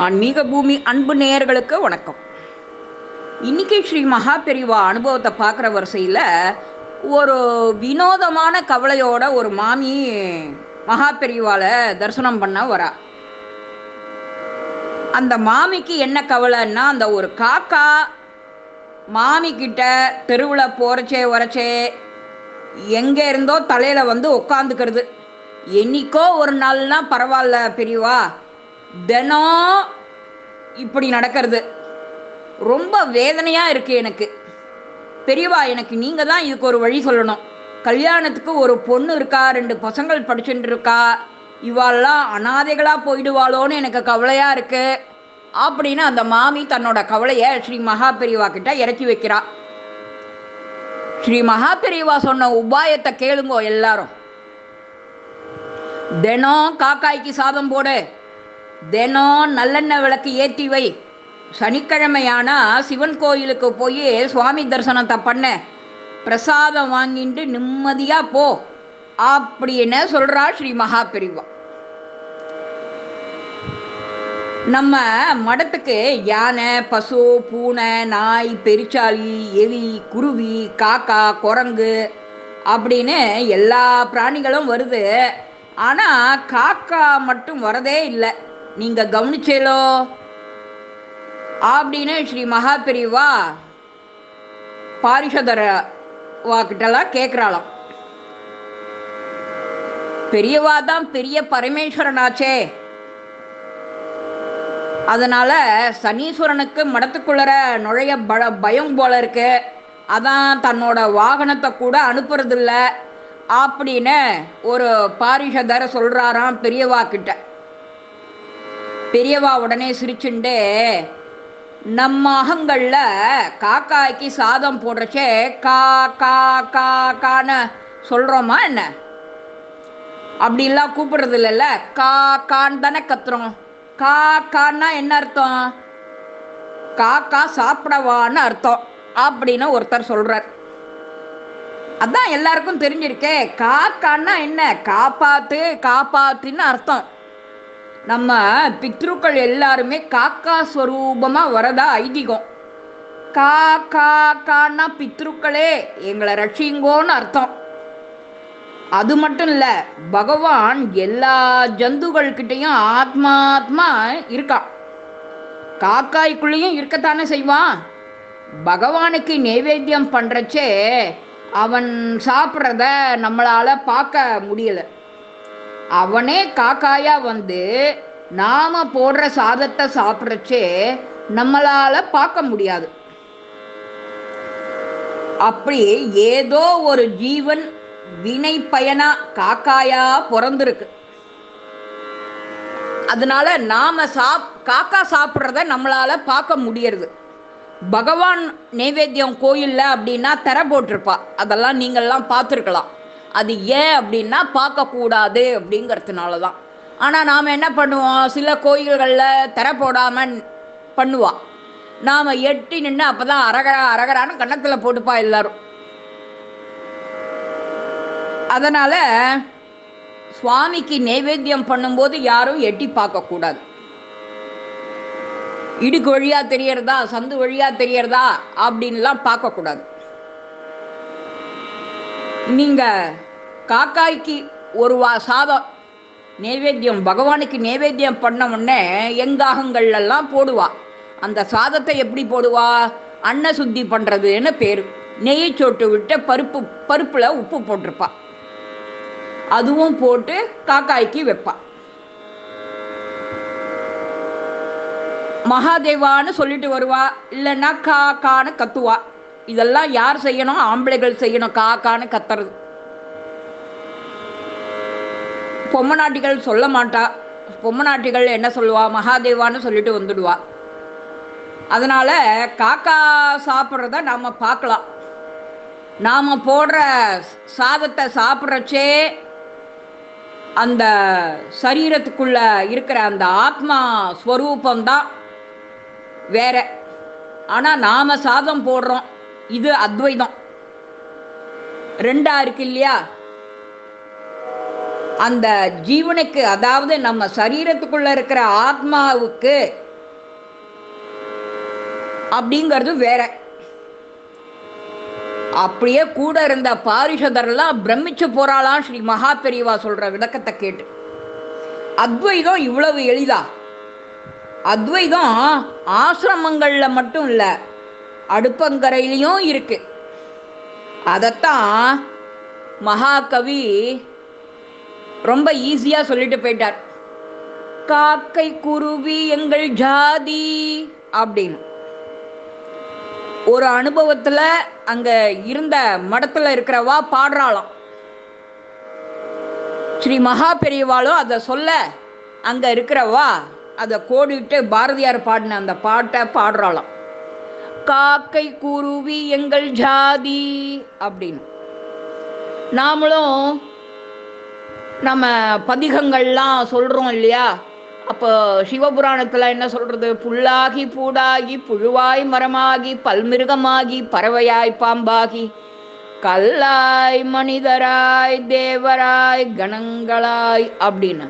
ஆன்மீக பூமி அன்பு நேயர்களுக்கு வணக்கம். இன்னைக்கு ஸ்ரீ மகா பெரிவா அனுபவத்தை பார்க்குற வரிசையில் ஒரு வினோதமான கவலையோட ஒரு மாமி மகா பெரிவால தரிசனம் பண்ண வரா. அந்த மாமிக்கு என்ன கவலைன்னா, அந்த ஒரு காக்கா மாமி கிட்ட தெருவில் போறச்சே வரச்சே எங்கே இருந்தோ தலையில் வந்து உக்காந்துக்கிறது. என்னைக்கோ ஒரு நாள்னா பரவாயில்ல பெரியவா, தினம் இப்படி நடக்கிறது ரொம்ப வேதனையாக இருக்குது எனக்கு. பெரியவா, எனக்கு நீங்கள் தான் இதுக்கு ஒரு வழி சொல்லணும். கல்யாணத்துக்கு ஒரு பொண்ணு இருக்கா, 2 பசங்கள் படிச்சுட்டு இருக்கா, இவாளெல்லாம் அனாதைகளாக போயிடுவாளோன்னு எனக்கு கவலையாக இருக்குது அப்படின்னு அந்த மாமி தன்னோட கவலையை ஸ்ரீ மகா பெரியவா கிட்ட இறக்கி வைக்கிறா. ஸ்ரீ மகா பெரியவா சொன்ன உபாயத்தை கேளுங்கோ எல்லாரும். தினம் காக்காய்க்கு சாதம் போடு, தினம் நல்லெண்ணெய் விளக்கு ஏற்றி வை, சனிக்கிழமையானா சிவன் கோயிலுக்கு போய் சுவாமி தரிசனத்தை பண்ண, பிரசாதம் வாங்கிட்டு நிம்மதியாக போ அப்படின்னு சொல்கிறா ஸ்ரீ மகா பெரிவா. நம்ம மடத்துக்கு யானை, பசு, பூனை, நாய், பெருச்சாளி, எலி, குருவி, காக்கா, குரங்கு அப்படின்னு எல்லா பிராணிகளும் வருது. ஆனால் காக்கா மட்டும் வரதே இல்லை. நீங்கள் கவனிச்சேலோ அப்படின்னு ஸ்ரீ மகா பெரிவா பாரிஷதரவா கிட்டலாம் கேட்குறாளாம். பெரியவா தான் பெரிய பரமேஸ்வரனாச்சே, அதனால சனீஸ்வரனுக்கு மடத்துக்குள்ளர நுழைய பயம் போல இருக்கு, அதான் தன்னோட வாகனத்தை கூட அனுப்புறதில்ல அப்படின்னு ஒரு பாரிஷதர் சொல்றாராம் பெரியவா கிட்ட. பெரியவா உடனே சிரிச்சுண்டே, நம்ம அகங்கள்ல காக்காய்க்கு சாதம் போடுறச்சே கா கா கா கான்னு சொல்றோமா என்ன? அப்படிலாம் கூப்பிடுறது இல்லைல்ல, கா கான்னு தானே கத்துறோம். கா கான்னா என்ன அர்த்தம்? காக்கா சாப்பிடவான்னு அர்த்தம் அப்படின்னு ஒருத்தர் சொல்றார். அதான் எல்லாருக்கும் தெரிஞ்சிருக்கே. காக்கான்னா என்ன? காப்பாத்து காப்பாத்துன்னு அர்த்தம். நம்ம பித்ருக்கள் எல்லாருமே காக்கா ஸ்வரூபமாக வரதா ஐதீகம். கா கா கான்னா பித்ருக்களே எங்களை ரட்சிங்கோன்னு அர்த்தம். அது மட்டும் இல்லை, பகவான் எல்லா ஜந்துகள்கிட்டையும் ஆத்மாத்மா இருக்கான். காக்காய்க்குள்ளேயும் இருக்கத்தானே செய்வான். பகவானுக்கு நைவேத்தியம் பண்ணுறச்சே அவன் சாப்பிட்றத நம்மளால் பார்க்க முடியலை. அவனே காக்காயா வந்து நாம போடுற சாதத்தை சாப்பிட்றச்சே நம்மளால பார்க்க முடியாது. அப்படி ஏதோ ஒரு ஜீவன் வினை பயனா காக்காயா பிறந்திருக்கு. அதனால நாம காக்கா சாப்பிட்றத நம்மளால பார்க்க முடியறது. பகவான் நைவேத்தியம் கோயில்ல அப்படின்னா திரை போட்டிருப்பா, அதெல்லாம் நீங்கள்லாம் பார்த்துருக்கலாம். அது ஏன் அப்படின்னா பார்க்கக்கூடாது அப்படிங்கிறதுனால தான். ஆனால் நாம் என்ன பண்ணுவோம், சில கோயில்களில் திரை போடாமல் பண்ணுவாள். நாம் எட்டி நின்று அப்போ தான் அரகரா அரகரான்னு கன்னத்தில் போட்டுப்பா எல்லாரும். அதனால் சுவாமிக்கு நைவேத்தியம் பண்ணும்போது யாரும் எட்டி பார்க்கக்கூடாது. இடுக்கு வழியாக தெரியறதா, சந்து வழியாக தெரியறதா அப்படின்லாம் பார்க்கக்கூடாது. நீங்கள் காக்காய்க்கு ஒரு சாதம் நைவேத்தியம் பகவானுக்கு நைவேத்தியம் பண்ண உடனே எங்காகங்கள்லாம் போடுவா. அந்த சாதத்தை எப்படி போடுவா? அன்ன சுத்தி பண்ணுறதுன்னு பேர். நெய் சொட்டு விட்டு பருப்பில் உப்பு போட்டிருப்பா, அதுவும் போட்டு காக்காய்க்கு வைப்பா. மகாதேவான்னு சொல்லிட்டு வருவா, இல்லைன்னா காக்கான்னு கத்துவா. இதெல்லாம் யார் செய்யணும்? ஆம்பளைகள் செய்யணும் காக்கான்னு கத்துறது. பொம்மநாட்டிகள் சொல்ல மாட்டா. பொம்மநாட்டிகள் என்ன சொல்லுவா? மகாதேவான்னு சொல்லிட்டு வந்துடுவா. அதனால காக்கா சாப்பிட்றத நாம் பார்க்கலாம். நாம் போடுற சாதத்தை சாப்பிட்றச்சே அந்த சரீரத்துக்குள்ள இருக்கிற அந்த ஆத்மா ஸ்வரூபந்தான் வேற. ஆனால் நாம் சாதம் போடுறோம், இது அத்வைதம். ரெண்டா இருக்கு இல்லையா? அந்த ஜீவனுக்கு, அதாவது நம்ம சரீரத்துக்குள்ள இருக்கிற ஆத்மாவுக்கு அப்படிங்கிறது வேற. அப்படியே கூட இருந்த பாரிஷதர்லாம் பிரமிச்சு போறாளாம் ஸ்ரீ மகா பெரியவா சொல்ற விளக்கத்தை கேட்டு. அத்வைதம் இவ்வளவு எளிதா? அத்வைதம் ஆசிரமங்கள்ல மட்டும் இல்ல, அடுப்பங்கரையிலையும் இருக்கு. அதத்தான் மகாகவி ரொம்ப ஈஸியா சொல்லிட்டு போயிட்டார். காக்கை குருவி எங்கள் ஜாதி அப்படின்னு. ஒரு அனுபவத்துல அங்க இருந்த மடத்துல இருக்கிறவா பாடுறாளாம். ஸ்ரீ மகா பெரியவாளும் அதை சொல்ல அங்க இருக்கிறவா அதை கோடிட்டு பாரதியார் பாடின அந்த பாட்டை பாடுறாளாம். காக்கை குருவி எங்கள் ஜாதி அப்படின்னு. நாமளும் நம்ம பதிகங்கள்லாம் சொல்றோம் இல்லையா? அப்போ சிவபுராணத்துல என்ன சொல்றது? புல்லாகி பூடாகி புழுவாய் மரமாகி பல்மிருகமாகி பறவையாய் பாம்பாகி கல்லாய் மனிதராய் தேவராய் கணங்களாய் அப்படின்னு.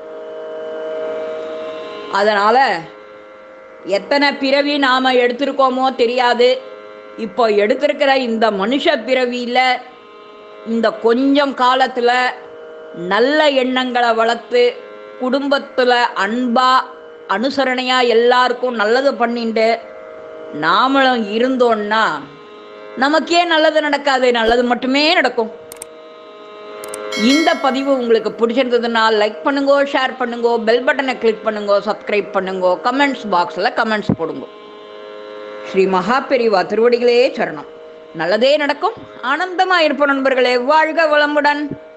அதனால எத்தனை பிறவி நாம எடுத்திருக்கோமோ தெரியாது. இப்போ எடுத்திருக்கிற இந்த மனுஷ பிறவியில இந்த கொஞ்சம் காலத்துல நல்ல எண்ணங்களை வளர்த்து குடும்பத்துல அன்பா அனுசரணையா எல்லாருக்கும் நல்லது பண்ணிட்டு நாமளும் இருந்தோம்னா நமக்கே நல்லது நடக்காது, நல்லது மட்டுமே நடக்கும். இந்த பதிவு உங்களுக்கு பிடிச்சிருந்ததுன்னா லைக் பண்ணுங்க, ஷேர் பண்ணுங்க, பெல் பட்டனை கிளிக் பண்ணுங்க, சப்ஸ்கிரைப் பண்ணுங்க, கமெண்ட்ஸ் பாக்ஸில் கமெண்ட்ஸ் போடுங்க. ஸ்ரீ மகா பெரியவா திருவடிகளே சரணம். நல்லதே நடக்கும். ஆனந்தமாக இருப்போம் நண்பர்களே. வாழ்க வளமுடன்.